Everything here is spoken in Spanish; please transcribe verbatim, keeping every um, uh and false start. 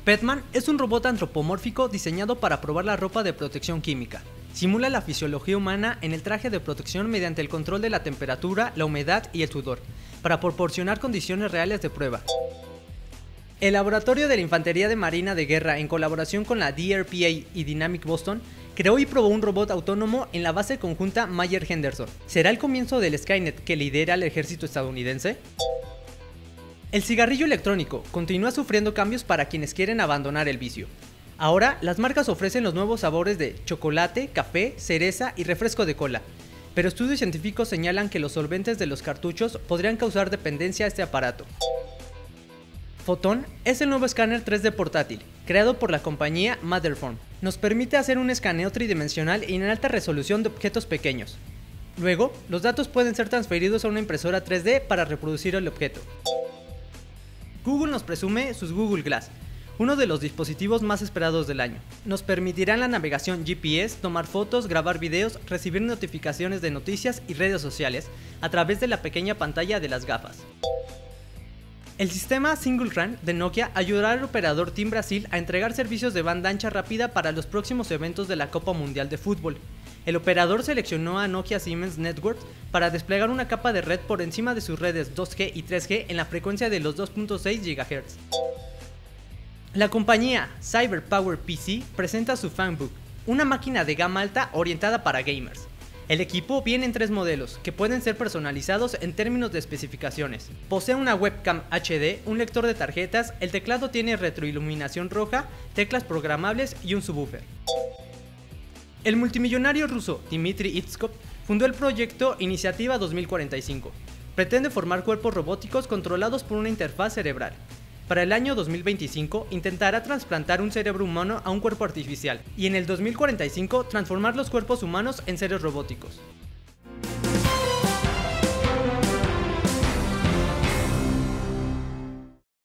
Petman es un robot antropomórfico diseñado para probar la ropa de protección química. Simula la fisiología humana en el traje de protección mediante el control de la temperatura, la humedad y el sudor, para proporcionar condiciones reales de prueba. El Laboratorio de la Infantería de Marina de Guerra, en colaboración con la D R P A y Dynamic Boston, creó y probó un robot autónomo en la base conjunta Mayer-Henderson. ¿Será el comienzo del Skynet que lidera el ejército estadounidense? El cigarrillo electrónico continúa sufriendo cambios para quienes quieren abandonar el vicio. Ahora, las marcas ofrecen los nuevos sabores de chocolate, café, cereza y refresco de cola, pero estudios científicos señalan que los solventes de los cartuchos podrían causar dependencia a este aparato. Photon es el nuevo escáner tres D portátil, creado por la compañía Matterform. Nos permite hacer un escaneo tridimensional y en alta resolución de objetos pequeños. Luego, los datos pueden ser transferidos a una impresora tres D para reproducir el objeto. Google nos presume sus Google Glass, uno de los dispositivos más esperados del año. Nos permitirán la navegación G P S, tomar fotos, grabar videos, recibir notificaciones de noticias y redes sociales a través de la pequeña pantalla de las gafas. El sistema Single RAN de Nokia ayudará al operador Team Brasil a entregar servicios de banda ancha rápida para los próximos eventos de la Copa Mundial de Fútbol. El operador seleccionó a Nokia Siemens Networks para desplegar una capa de red por encima de sus redes dos G y tres G en la frecuencia de los dos punto seis gigahertz. La compañía CyberPower P C presenta su Fanbook, una máquina de gama alta orientada para gamers. El equipo viene en tres modelos, que pueden ser personalizados en términos de especificaciones. Posee una webcam H D, un lector de tarjetas, el teclado tiene retroiluminación roja, teclas programables y un subwoofer. El multimillonario ruso Dmitry Itskov fundó el proyecto Iniciativa dos mil cuarenta y cinco. Pretende formar cuerpos robóticos controlados por una interfaz cerebral. Para el año dos mil veinticinco intentará trasplantar un cerebro humano a un cuerpo artificial y en el dos mil cuarenta y cinco transformar los cuerpos humanos en seres robóticos.